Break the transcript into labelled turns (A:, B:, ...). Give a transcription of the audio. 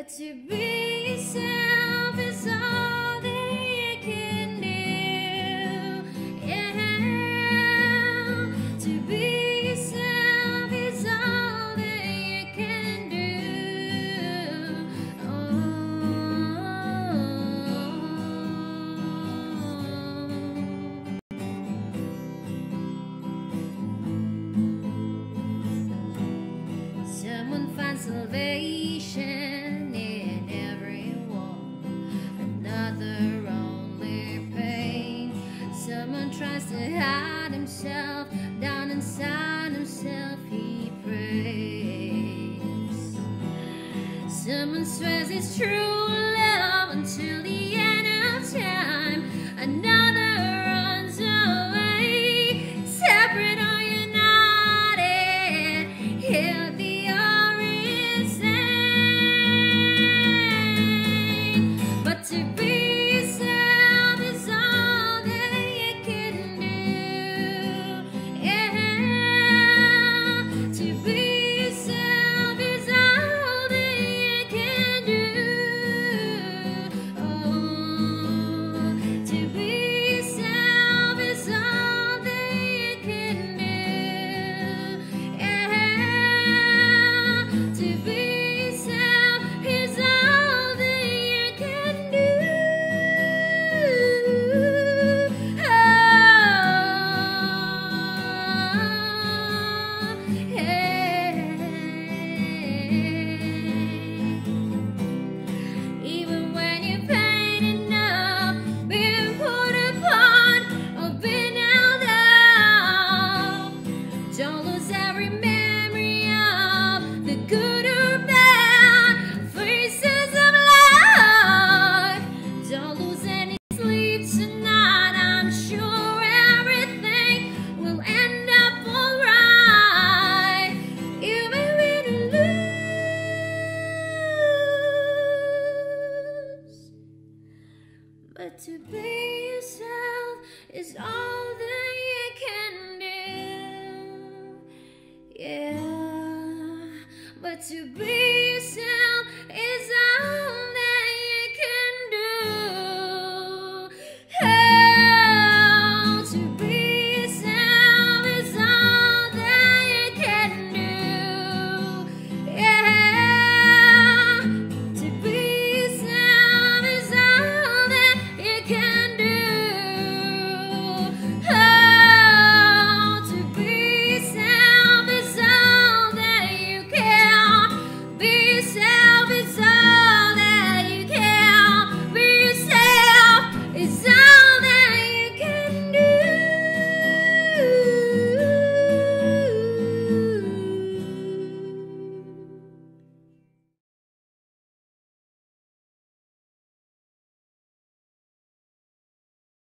A: But to be yourself is all that you can do. Yeah, to be yourself is all that you can do. Someone finds salvation in everyone, another only pain. Someone tries to hide himself, down inside himself he prays. Someone swears it's true love until the end of time. Another runs away, separate or united. Here the are insane. But to be yourself is all that you can do. Yeah, to be yourself is all that you can do. Oh, to be yourself is all that you can do. Yeah, to be yourself is all that you can do. Even when you're painted up, being put upon or being held up, don't lose every memory of the good or bad faces of life. Don't lose any sleep tonight. I'm sure everything will end up alright. You may win or lose, but to be yourself is all that you can do. Yeah, but to be yourself